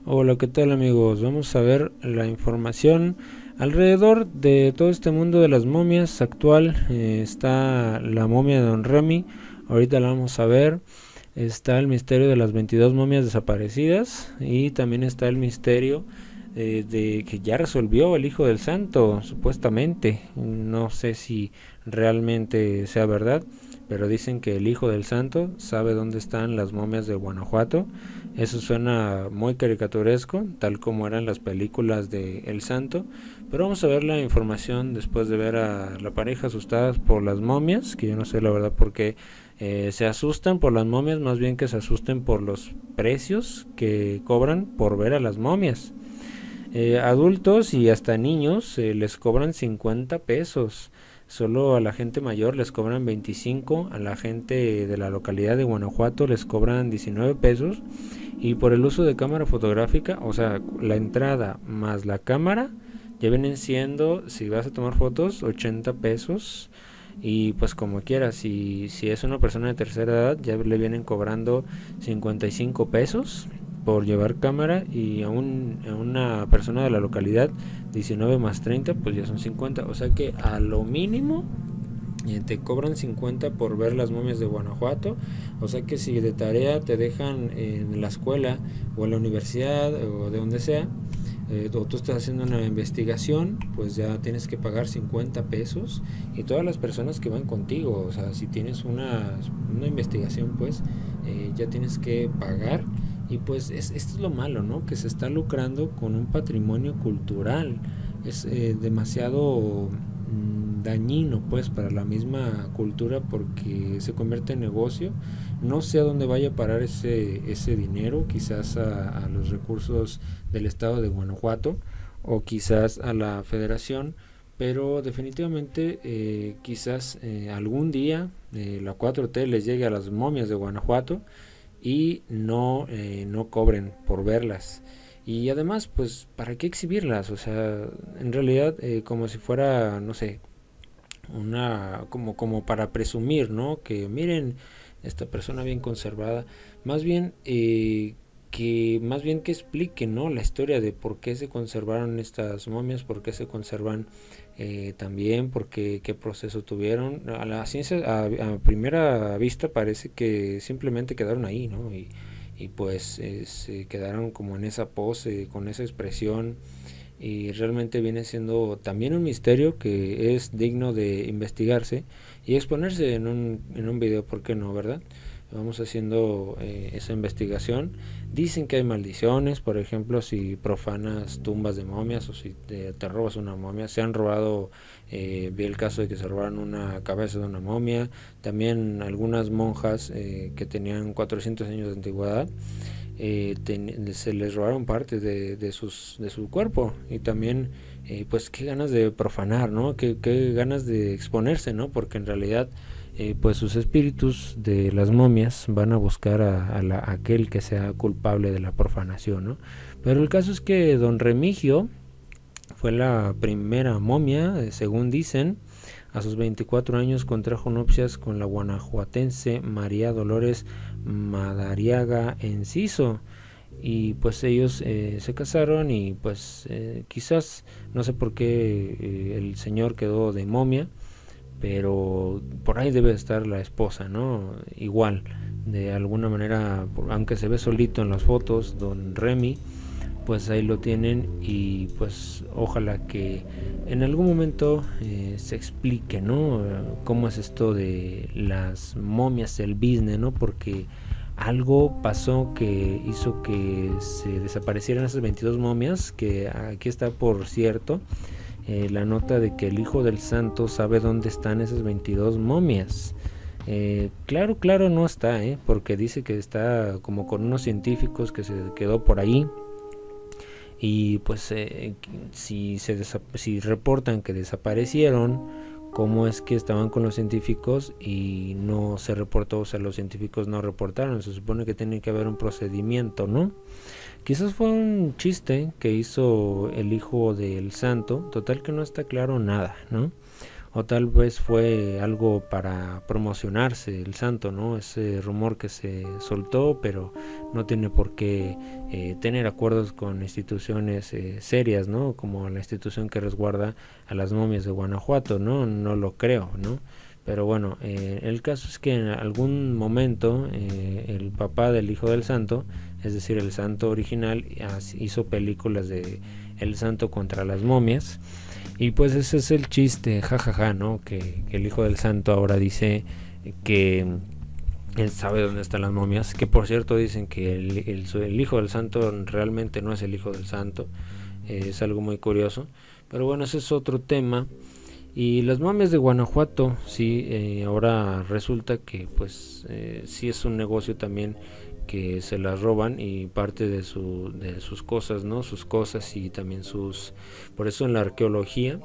Hola, ¿qué tal amigos? Vamos a ver la información alrededor de todo este mundo de las momias actual. Está la momia de Don Remy, ahorita la vamos a ver. Está el misterio de las 22 momias desaparecidas y también está el misterio de que ya resolvió el Hijo del Santo, supuestamente. No sé si realmente sea verdad, pero dicen que el Hijo del Santo sabe dónde están las momias de Guanajuato. Eso suena muy caricaturesco, tal como eran las películas de El Santo. Pero vamos a ver la información después de ver a la pareja asustadas por las momias, que yo no sé la verdad por qué se asustan por las momias, más bien que se asusten por los precios que cobran por ver a las momias. Adultos y hasta niños les cobran 50 pesos. Solo a la gente mayor les cobran 25, a la gente de la localidad de Guanajuato les cobran 19 pesos. Y por el uso de cámara fotográfica, o sea, la entrada más la cámara, ya vienen siendo, si vas a tomar fotos, 80 pesos. Y pues como quieras, si es una persona de tercera edad, ya le vienen cobrando 55 pesos por llevar cámara, y a una persona de la localidad 19 más 30 pues ya son 50, o sea que a lo mínimo te cobran 50 por ver las momias de Guanajuato. O sea que si de tarea te dejan en la escuela o en la universidad o de donde sea, o tú estás haciendo una investigación, pues ya tienes que pagar 50 pesos, y todas las personas que van contigo, o sea, si tienes una investigación, pues ya tienes que pagar. Y pues esto es lo malo, ¿no? Que se está lucrando con un patrimonio cultural. Es demasiado dañino pues para la misma cultura, porque se convierte en negocio. No sé a dónde vaya a parar ese dinero, quizás a los recursos del estado de Guanajuato o quizás a la federación, pero definitivamente quizás algún día la 4T les llegue a las momias de Guanajuato y no cobren por verlas. Y además, pues, ¿para qué exhibirlas? O sea, en realidad, como si fuera, no sé, como para presumir, ¿no? Que miren, esta persona bien conservada. Más bien, que explique, ¿no? La historia de por qué se conservaron estas momias, por qué se conservan también, por qué proceso tuvieron. A la ciencia, a primera vista, parece que simplemente quedaron ahí, ¿no? Y pues se quedaron como en esa pose, con esa expresión, y realmente viene siendo también un misterio que es digno de investigarse y exponerse en un video, ¿por qué no, verdad? Vamos haciendo esa investigación. Dicen que hay maldiciones, por ejemplo, si profanas tumbas de momias o si te robas una momia. Se han robado, vi el caso de que se robaron una cabeza de una momia. También algunas monjas que tenían 400 años de antigüedad, se les robaron partes de su cuerpo. Y también pues qué ganas de profanar, ¿no? Qué ganas de exponerse, ¿no? Porque en realidad pues sus espíritus de las momias van a buscar a aquel que sea culpable de la profanación, ¿no? Pero el caso es que don Remigio fue la primera momia, según dicen. A sus 24 años contrajo nupcias con la guanajuatense María Dolores Madariaga Enciso, y pues ellos se casaron, y pues quizás no sé por qué el señor quedó de momia, pero por ahí debe estar la esposa, ¿no? Igual, de alguna manera, aunque se ve solito en las fotos, don Remy, pues ahí lo tienen. Y pues ojalá que en algún momento se explique, ¿no? Cómo es esto de las momias del business, ¿no? Porque algo pasó que hizo que se desaparecieran esas 22 momias, que aquí está, por cierto, la nota de que el Hijo del Santo sabe dónde están esas 22 momias. Claro, no está, porque dice que está como con unos científicos que se quedó por ahí. Y pues si reportan que desaparecieron, cómo es que estaban con los científicos y no se reportó, o sea, los científicos no reportaron. Se supone que tiene que haber un procedimiento, ¿no? Quizás fue un chiste que hizo el Hijo del Santo, total que no está claro nada, ¿no? o tal vez fue algo para promocionarse el santo, ¿no? Ese rumor que se soltó, pero no tiene por qué tener acuerdos con instituciones serias, ¿no? Como la institución que resguarda a las momias de Guanajuato, ¿no? No lo creo, ¿no? Pero bueno, el caso es que en algún momento el papá del hijo del santo, es decir, el santo original, hizo películas de el santo contra las momias. Y pues ese es el chiste, jajaja, ¿no? Que el hijo del santo ahora dice que él sabe dónde están las momias. Que por cierto dicen que el hijo del santo realmente no es el hijo del santo. Es algo muy curioso. Pero bueno, ese es otro tema. Y las momias de Guanajuato, sí, ahora resulta que pues sí es un negocio también que se las roban y parte de sus cosas, ¿no? Sus cosas y también sus... Por eso en la arqueología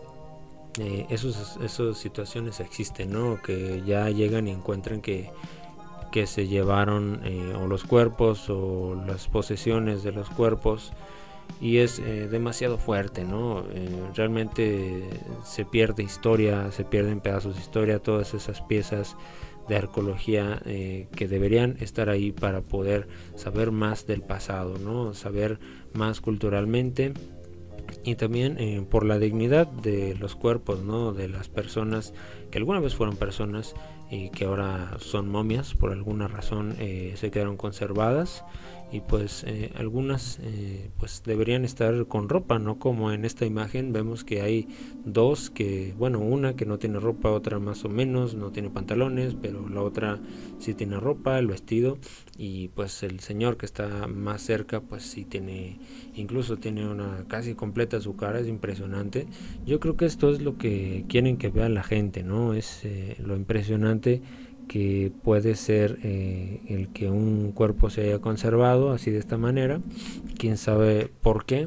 esas situaciones existen, ¿no? Que ya llegan y encuentran que se llevaron o los cuerpos o las posesiones de los cuerpos, y es demasiado fuerte, ¿no? Realmente se pierde historia, se pierden pedazos de historia, todas esas piezas de arqueología que deberían estar ahí para poder saber más del pasado, ¿no? Saber más culturalmente y también por la dignidad de los cuerpos, ¿no? De las personas que alguna vez fueron personas y que ahora son momias por alguna razón, se quedaron conservadas, y pues algunas pues deberían estar con ropa, no como en esta imagen vemos que hay dos, que bueno, una que no tiene ropa, otra más o menos no tiene pantalones, pero la otra sí tiene ropa, el vestido, y pues el señor que está más cerca pues sí tiene, incluso tiene una casi completa su cara, es impresionante. Yo creo que esto es lo que quieren que vea la gente, ¿no? Es lo impresionante que puede ser el que un cuerpo se haya conservado así de esta manera, quién sabe por qué,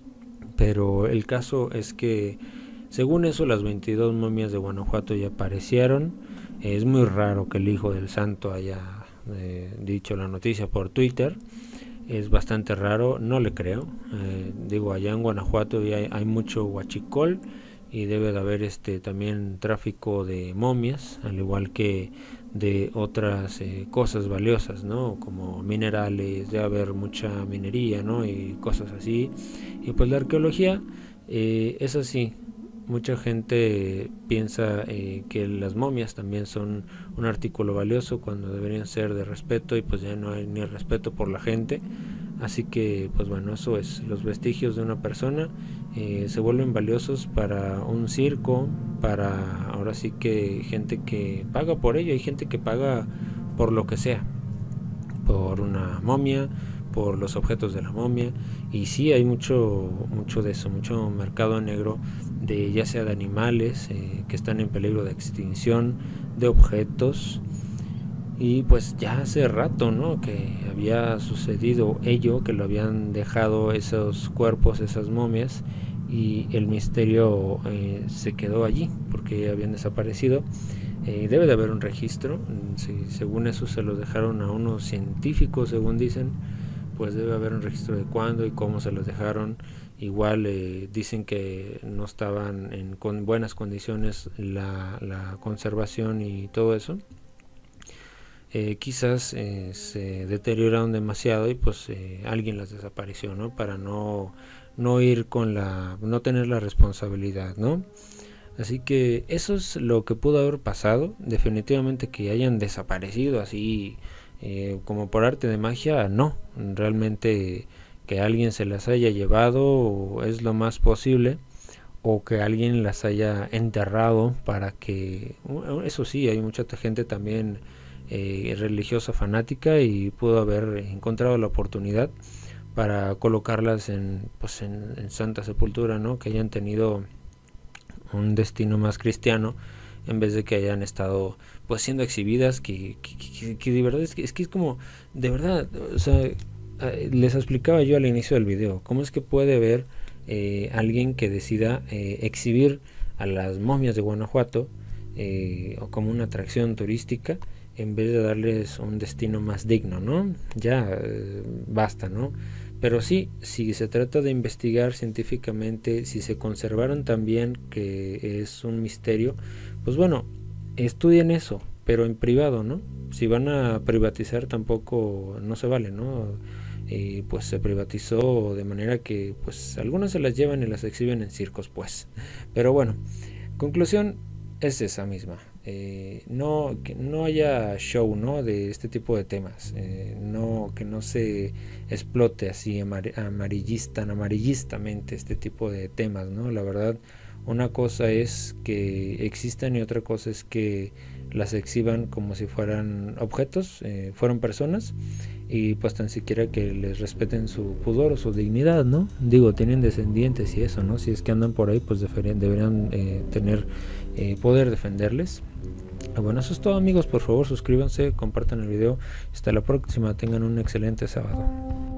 pero el caso es que según eso las 22 momias de Guanajuato ya aparecieron. Es muy raro que el hijo del santo haya dicho la noticia por Twitter, es bastante raro, no le creo. Digo, allá en Guanajuato ya hay mucho huachicol y debe de haber también tráfico de momias, al igual que de otras cosas valiosas, ¿no? Como minerales, debe haber mucha minería, ¿no? Y cosas así. Y pues la arqueología es así. Mucha gente piensa que las momias también son un artículo valioso cuando deberían ser de respeto, y pues ya no hay ni respeto por la gente. Así que pues bueno, eso es, los vestigios de una persona se vuelven valiosos para un circo, para ahora sí que gente que paga por ello, hay gente que paga por lo que sea, por una momia, por los objetos de la momia, y sí hay mucho de eso, mucho mercado negro, de ya sea de animales que están en peligro de extinción, de objetos. Y pues ya hace rato, ¿no? Que había sucedido ello, que lo habían dejado esos cuerpos, esas momias, y el misterio se quedó allí porque habían desaparecido. Debe de haber un registro, si según eso se los dejaron a unos científicos, según dicen, pues debe haber un registro de cuándo y cómo se los dejaron. Igual dicen que no estaban con buenas condiciones la conservación y todo eso. Quizás se deterioraron demasiado y pues alguien las desapareció, ¿no? Para no ir con no tener la responsabilidad, ¿no? Así que eso es lo que pudo haber pasado. Definitivamente que hayan desaparecido así como por arte de magia, no. Realmente que alguien se las haya llevado es lo más posible, o que alguien las haya enterrado para que... Eso sí, hay mucha gente también religiosa fanática y pudo haber encontrado la oportunidad para colocarlas en Santa Sepultura, ¿no? Que hayan tenido un destino más cristiano en vez de que hayan estado pues siendo exhibidas, que de verdad es que es como, de verdad, o sea, les explicaba yo al inicio del video, cómo es que puede haber alguien que decida exhibir a las momias de Guanajuato o como una atracción turística, en vez de darles un destino más digno, ¿no? Ya basta, ¿no? Pero sí, si se trata de investigar científicamente, si se conservaron también, que es un misterio, pues bueno, estudien eso, pero en privado, ¿no? Si van a privatizar tampoco no se vale, ¿no? Pues se privatizó de manera que pues algunas se las llevan y las exhiben en circos, pues. Pero bueno, conclusión es esa misma. No, que no haya show, ¿no? De este tipo de temas. No, que no se explote así amarillistamente este tipo de temas, ¿no? La verdad, una cosa es que existan y otra cosa es que las exhiban como si fueran objetos, fueron personas, y pues tan siquiera que les respeten su pudor o su dignidad, ¿no? Digo, tienen descendientes y eso, ¿no? Si es que andan por ahí, pues deberían tener poder defenderles. Bueno, eso es todo, amigos. Por favor, suscríbanse, compartan el video. Hasta la próxima, tengan un excelente sábado.